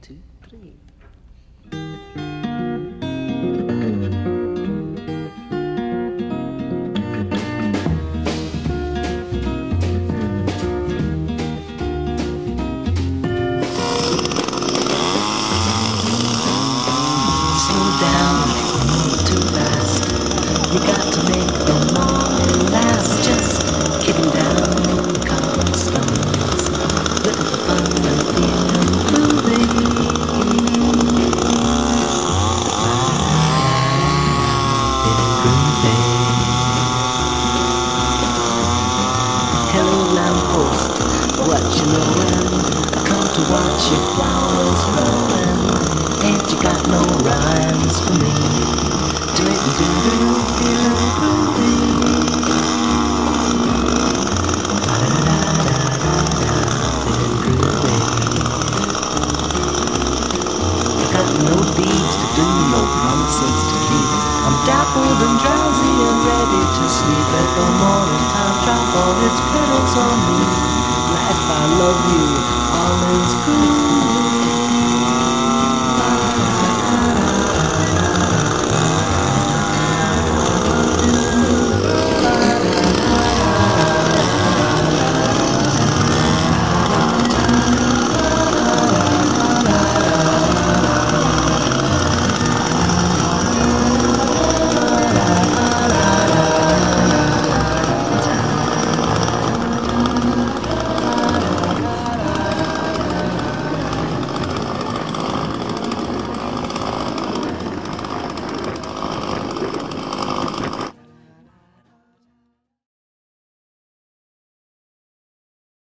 2, 3. Slow down, move too fast. You got to make the morning last. Just kicking down cobblestones, looking for fun and feeling groovy. Hello lamppost, what you knowin'? I come to watch your flowers growin'. Ain't you got no rhymes for me? Do it and do it, feeling groovy. Feeling groovy. I got no deeds to do, no promises to keep. I'm dappled and drowsy and ready to sleep. Let the morning time drop all its petals on me. Life, I love you, all is good.